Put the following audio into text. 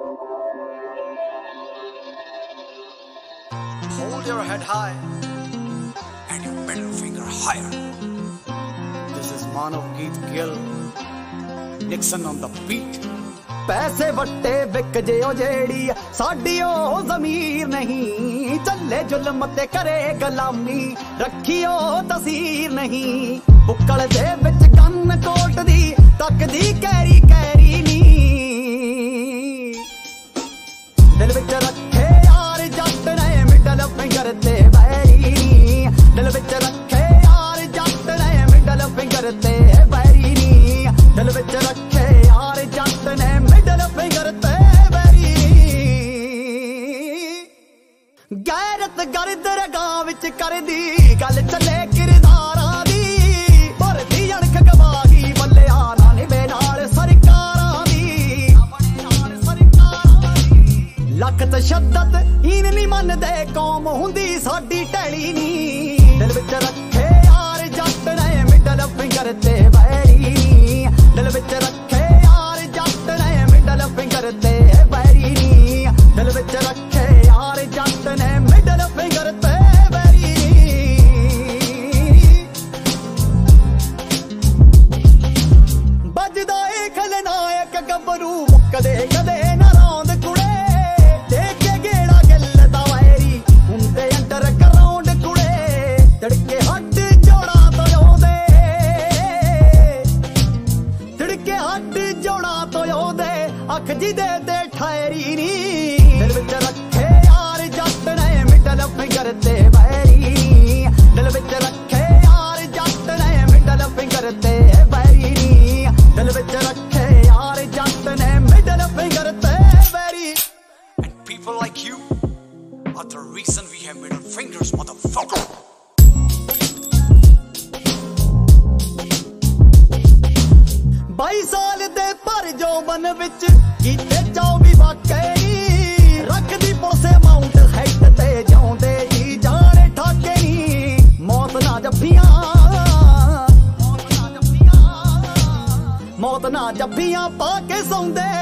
Hold your head high and your middle finger higher. This is Manav Geet Gill, Nixon on the beat. पैसे वट्टे Wick जियो जेड़ी साडी ओ ज़मीर नहीं, चले जुल्म ते करे गुलामी रखियो तसीर नहीं। बुक्कल दे विच गन कोट दी तकदी कैरी कैरी नी, दिल विच रखे यार जट ने मिडल फिंगर ते बैरी नी, दिल विच रखे यार जट ने मिडल फिंगर ते बैरी नी, दिल विच रखे यार जट ने मिडल फिंगर ते बैरी। गैरत गर्द रगां विच करदी गल चले किरदारां दी, भरदी अणख गवाही बल्लिया ना निभे नाल सरकारां दी, लख तशद्दद इन नी मनदे कौम हुंदी साडी टैली नी, दिल विच रखे यार जट ने मिडल फिंगर ते बैरी, दिल विच रखे यार जट ने मिडल फिंगर ते बैरी, दिल विच रखे यार जट ने मिडल फिंगर ते बैरी। बजदा ए खलनायक गबरू मुकदे कदे ना रौंद कुड़े, देखे गेड़ा गिल दा वैरी हुंदे अंडर ग्राउंड कुड़े, तड़के हट जोड़ा तो ओदे, तड़के हट जोड़ा तो ओदे अख जी दे ठहरी नी, दिल विच रखे यार जट ने मिडल फिंगर ते बैरी, दिल विच रखे यार जट ने मिडल फिंगर ते बैरी, दिल विच रखे यार जट ने मिडल फिंगर ते बैरी। And people like you are the reason we have middle fingers, motherfucker. 22 साल दे पर जौबन विच कीते 24 वाकई, रखदी पुलसे माउंट हेड ते जाउंदे जी जाने ठाके नी, मौत ना जफ्फियां पा के सौंदे